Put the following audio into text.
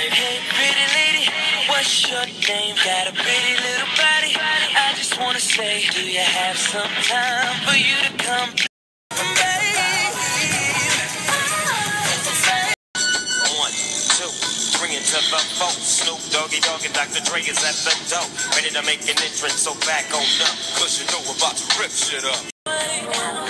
Hey, pretty lady, what's your name? Got a pretty little body. I just wanna say, do you have some time for you to come? One, two, three, and to the four. Snoop Doggy Dogg and Dr. Dre is at the door, ready to make an entrance. So back on up, 'cause you know we're about to rip shit up.